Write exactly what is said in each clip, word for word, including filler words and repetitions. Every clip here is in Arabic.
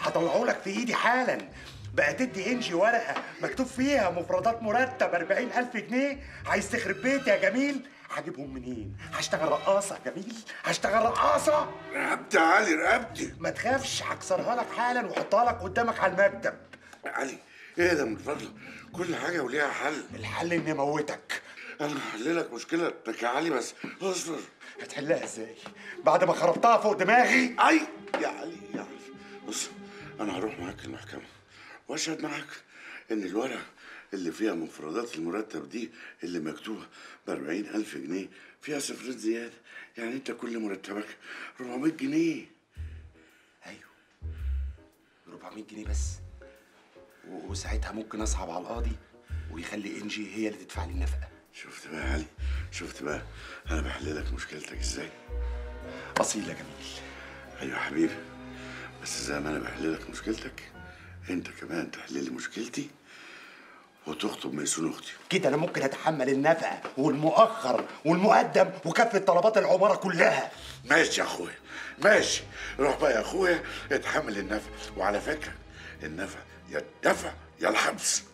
هطلعه لك في ايدي حالا. بقى تدي انجي ورقه مكتوب فيها مفردات مرتب أربعين ألف جنيه. عايز تخرب بيتي يا جميل؟ هجيبهم منين؟ هشتغل رقاصه يا جميل، هشتغل رقاصه. رقبتي يا علي، رقبتي. ما تخافش، هكسرها لك حالا واحطها لك قدامك على المكتب. يا علي ايه ده من فضلك؟ كل حاجه وليها حل. الحل اني اموتك. انا هحللك مشكلتك يا علي، بس اصبر. هتحلها ازاي بعد ما خربتها فوق دماغي؟ اي يا علي يا علي، بص انا هروح معاك المحكمه واشهد معاك ان الورقه اللي فيها مفردات المرتب دي اللي مكتوبه ب أربعين ألف جنيه فيها صفرين زياده، يعني انت كل مرتبك أربعمية جنيه. ايوه أربعمية جنيه بس، وساعتها ممكن اصعب على القاضي ويخلي انجي هي اللي تدفع لي النفقه. شفت بقى يا علي، شفت بقى انا بحللك مشكلتك ازاي؟ اصيل يا جميل. ايوه يا حبيبي، بس زي ما انا بحللك مشكلتك انت كمان تحللي مشكلتي وتخطب ميسون اختي. كده انا ممكن اتحمل النفقه والمؤخر والمقدم وكافه طلبات العماره كلها. ماشي يا اخويا ماشي، روح بقى يا اخويا اتحمل النفقه، وعلى فكره النفقه يا الدفع يا الحبس.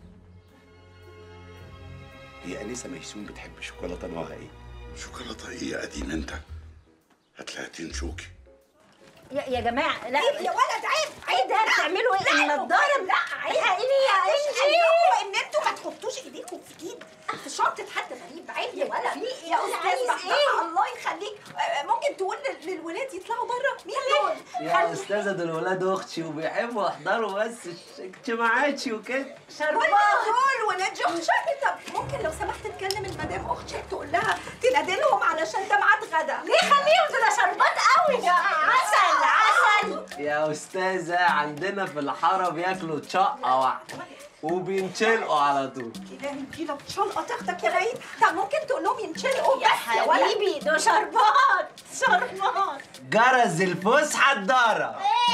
هي انسه ميسون بتحب شوكولاته نوعها ايه؟ شوكولاته ايه يا قديم انت؟ هتلاقي شوكي. يا يا جماعه لا يا ولد عيب عيب ده بتعملوا ايه؟ النضاره لا عيب الحقيني يا انجي ان انتوا ما تحطوش ايديكم في جيب في شنطه حد غريب. عيب يا ولد. في يا استاذ عايز ايه؟ الله يخليك، ممكن تقول للولاد يطلعوا بره؟ مين دول؟ يا استاذه دول ولاد اختي وبيحبوا يحضروا بس اجتماعاتي وكده. شربات دول ولاد اختي. طب ممكن لو سمحت تكلم المدام اختي تقول لها تنادي لهم علشان ده ميعاد غدا. ليه خليهم دول شربات قوي؟ يا عسل عسل. يا استاذه عندنا في الحاره بياكلوا شقه واحده وبينشلقوا على طول. كده كده بتشلقه تاخدك يا غريب. طب ممكن تقول لهم ينشلقوا بس يا حبيبي دول شربات شربات. جرس الفسحه الدارة.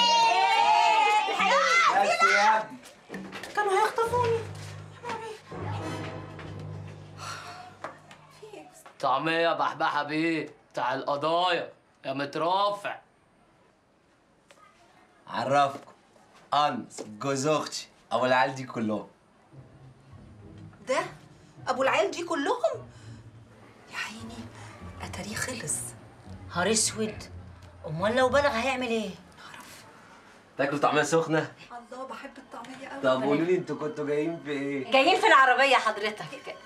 بس يا ابني كانوا هيخطفوني. طعمية بحبحة بيه بتاع القضايا يا مترافع. عرفكم انس جوز اختي ابو العيال دي كلهم. ده ابو العيال دي كلهم؟ يا عيني اتاريه خلص. نهار اسود، امال لو بلغ هيعمل ايه؟ تاكلوا طعميه سخنه؟ الله بحب الطعميه قوي. طب قولوا لي انتوا كنتوا جايين في ايه؟ جايين في العربيه حضرتك.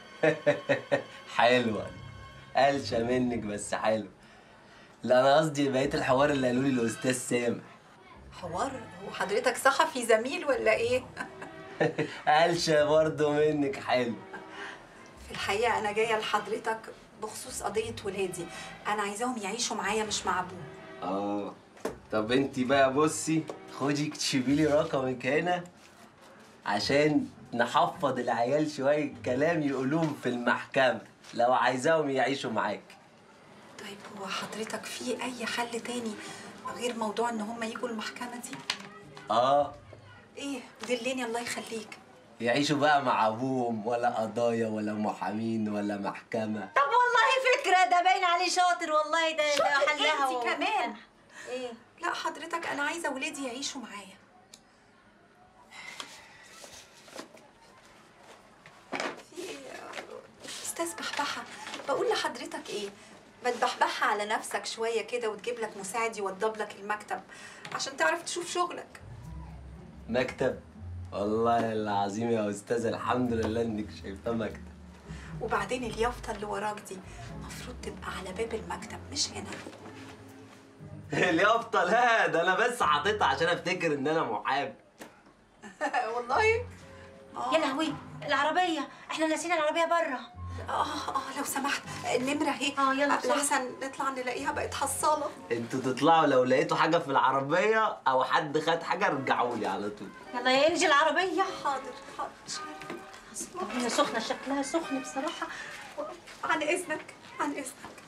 حلوه قلشه منك بس حلو. لا انا قصدي بقيه الحوار اللي قالوا لي الاستاذ سامح. حوار؟ هو حضرتك صحفي زميل ولا ايه؟ قلشه برضه منك حلو. في الحقيقه انا جايه لحضرتك بخصوص قضيه ولادي، انا عايزاهم يعيشوا معايا مش مع ابوه. اه طب انت بقى بصي خدي اكتبي لي رقمك هنا عشان نحفظ العيال شويه كلام يقولوهم في المحكمه لو عايزاهم يعيشوا معاك. طيب هو حضرتك في اي حل تاني غير موضوع ان هم يجوا المحكمه دي؟ اه ايه دلني الله يخليك. يعيشوا بقى مع ابوهم، ولا قضايا ولا محامين ولا محكمه. طب والله فكره، ده باين عليه شاطر والله. ده ده حلها انت و... كمان. ايه؟ لا حضرتك انا عايزه ولادي يعيشوا معايا. في ايه استاذ بحبحه؟ بقول لحضرتك ايه، ما تبحبحها على نفسك شويه كده وتجيب لك مساعد يوضب لك المكتب عشان تعرف تشوف شغلك. مكتب؟ والله العظيم يا استاذه الحمد لله انك شايفاه مكتب. وبعدين اليافطه اللي وراك دي المفروض تبقى على باب المكتب مش هنا. اليافطه؟ لا ده انا بس حاططها عشان افتكر ان انا محامي. والله؟ يا لهوي العربيه، احنا ناسيين العربيه بره. اه اه لو سمحت النمره اهي. اه يلا لحسن نطلع نلاقيها بقت حصاله. انتوا تطلعوا لو لقيتوا حاجه في العربيه او حد خد حاجه ارجعوا لي على طول. يلا يا انجي العربيه. حاضر حاضر. طب هي سخنه، شكلها سخن بصراحه. عن اذنك عن اذنك.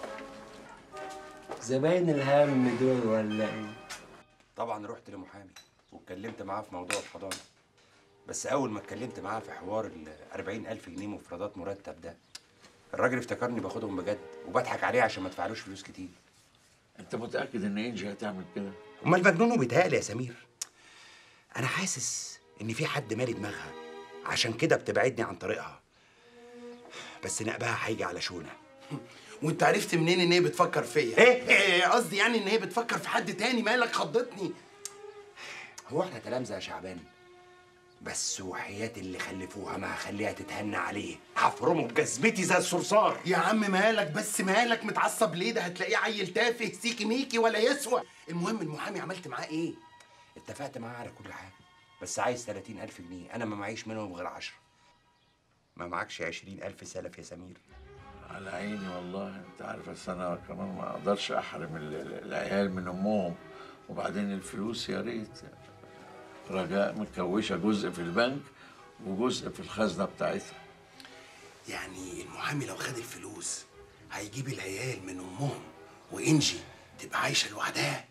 زباين الهم دول ولا ايه؟ طبعا رحت لمحامي واتكلمت معاه في موضوع الحضانه، بس اول ما اتكلمت معاه في حوار ال أربعين ألف جنيه مفردات مرتب ده، الراجل افتكرني باخدهم بجد وبضحك عليه عشان ما ادفعلوش فلوس كتير. انت متاكد ان انجي هتعمل كده؟ امال مجنون وبيتهيألي يا سمير؟ انا حاسس ان في حد مالي دماغها، عشان كده بتبعدني عن طريقها. بس نقبها هيجي على شونه. وانت عرفت منين ان هي بتفكر فيا؟ ايه؟ قصدي يعني ان هي بتفكر في حد تاني. مالك خضتني؟ هو احنا تلامذه يا شعبان؟ بس وحياة اللي خلفوها ما هخليها تتهنى عليه، هفرمه بجزمتي زي الصرصار. يا عم مالك بس، مالك متعصب ليه؟ ده هتلاقيه عيل تافه سيكي ميكي ولا يسوى. المهم المحامي عملت معاه ايه؟ اتفقت معاه على كل حاجه، بس عايز ثلاثين ألف جنيه، انا ما معيش منهم غير عشرة. ما معكش عشرين ألف سلف يا سمير؟ على عيني والله. انت عارف اصل انا كمان ما اقدرش احرم ال- العيال من امهم، وبعدين الفلوس يا ريت. رجاء متكوشه جزء في البنك وجزء في الخزنه بتاعتها. يعني المحامي لو خد الفلوس هيجيب العيال من امهم وانجي تبقى عايشه لوحدها؟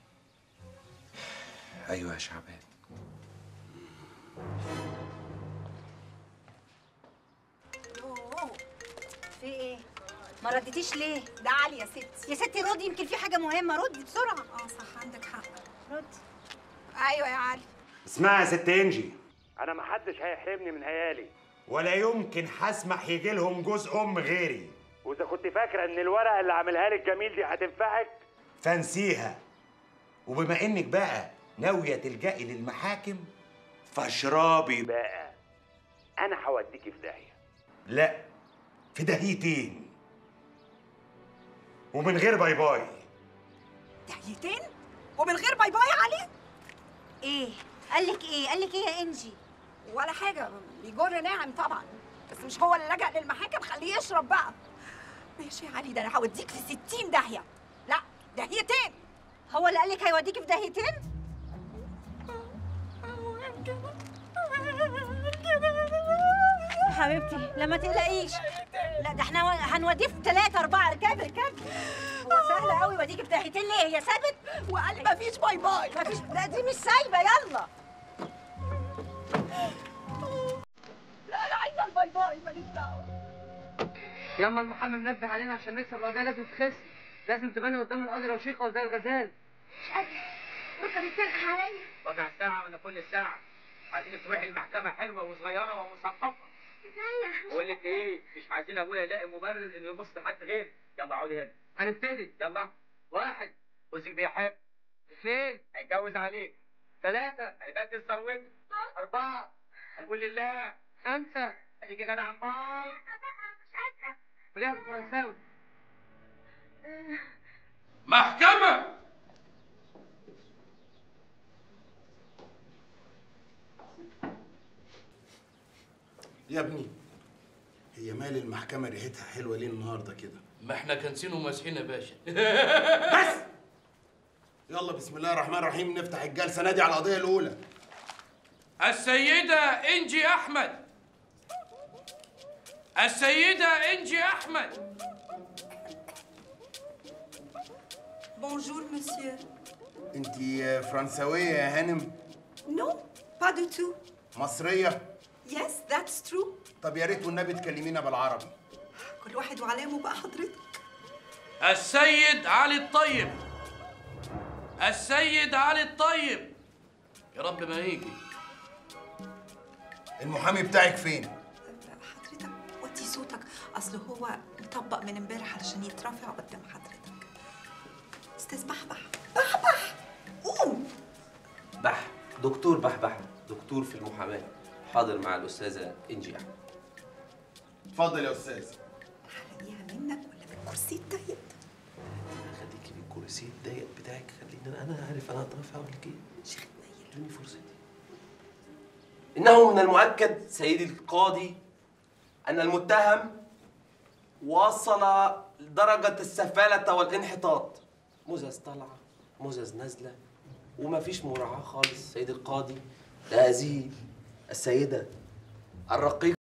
ايوه يا شعبان. يوه، في ايه؟ ما رديتيش ليه؟ ده علي يا ستي. يا ستي ردي، يمكن في حاجة مهمة، ردي بسرعة. اه صح، عندك حق. ردي. ايوه يا علي. اسمعي يا ست انجي، انا ما حدش هيحرمني من عيالي، ولا يمكن هسمح يجي لهم جزء ام غيري. واذا كنت فاكره ان الورقه اللي عاملها لك جميل دي هتنفعك فانسيها. وبما انك بقى ناويه تلجئي للمحاكم فاشربي بقى. انا هوديكي في داهيه، لا في داهيتين، ومن غير باي باي. دقيقتين ومن غير باي باي يا علي؟ ايه؟ قالك ايه؟ قالك ايه يا انجي؟ ولا حاجة، بيجر ناعم طبعا، بس مش هو اللي لجأ للمحاكم، خليه يشرب بقى. ماشي يا علي، ده انا هوديك في ستين داهية. لا داهيتين. هو اللي قالك هيوديكي في داهيتين؟ حبيبتي لا ما تقلقيش، لا ده احنا هنوديه في ثلاثة أربعة. اركبي اركبي، هو سهل قوي يوديكي في داهيتين. ليه؟ هي سابت وقال لي مفيش باي باي. مفيش، لا دي مش سايبة. يلا. لا أنا عايزة الباي باي، ماليش دعوة. ياما المحامي منبه علينا عشان نكسب القضيه لازم تخس، لازم تباني قدام القاضي رشيقه زي الغزال. مش قادرة، ركب السرح عليا. وجع الساعه ولا كل ساعه؟ عايزين تروحي المحكمه حلوه وصغيره ومثقفه. ازيك؟ بقول لك ايه، مش عايزين ابويا يلاقي مبرر انه يبص لحد غيري. يلا اقعدي هنا هنبتدي. يلا. واحد، جوزك بيحب. اثنين، هيتجوز عليك. ثلاثة، هيبدل ثروته. أربعة، هنقول لله. خمسة، هيجي غدا عمار. وليه فرنساوي. محكمة. يا ابني هي مال المحكمة ريحتها حلوة ليه النهارده كده؟ ما احنا كنسين وماسحين يا باشا. بس يلا بسم الله الرحمن الرحيم نفتح الجلسة. نادي على القضية الأولى. السيدة إنجي أحمد. السيدة إنجي أحمد. بونجور مسيو. أنت فرنسوية يا هانم؟ نو با دو تو. مصرية؟ يس ذاتس ترو. طب يا ريت والنبي تكلمينا بالعربي. كل واحد وعلامه بقى حضرتك. السيد علي الطيب. السيد علي الطيب. يا رب ما يجي. المحامي بتاعك فين؟ حضرتك وطي صوتك، اصل هو مطبق من امبارح علشان يترافع قدام حضرتك. استاذ بحبح بحبح قوم. بح دكتور بحبح، دكتور في المحاماه، حاضر مع الاستاذه انجي احمد. اتفضل يا استاذ. هلاقيها منك ولا من الكرسي الضيق؟ خليكي من الكرسي الضيق بتاعك، خليني انا عارف انا اترافع ولا ايه. شيخ نيل، ادوني فرصتي. انه من المؤكد سيدي القاضي ان المتهم وصل لدرجه السفاله والانحطاط. مزز طالعه مزز نازله وما فيش مراعاه خالص سيدي القاضي لهذه السيده الرقيقه.